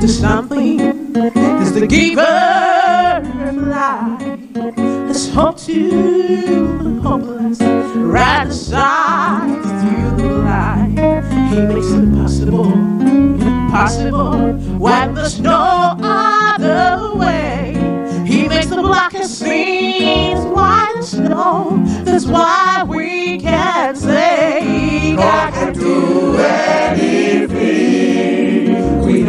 to something. He's the giver of life. There's hope to the hopeless, right aside through the light. He makes it possible, possible when there's no other way. He makes the blackest things white as snow. That's why we can say God can do anything with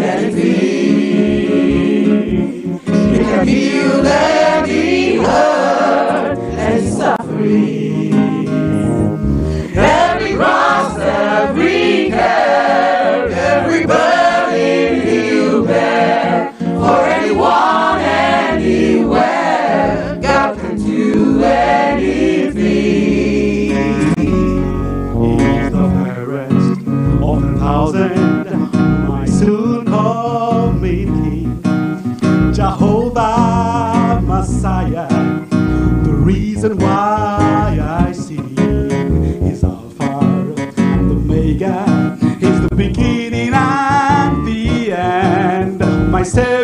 anything. He can heal any hurt and suffering, every cross, every care, every burden He'll bear for anyone, anywhere. God can do anything. He's the fairest of 1,000, my soon coming King, Jehovah Messiah. The reason why I sing is Alpha and Omega. He's the beginning and the end. My Savior.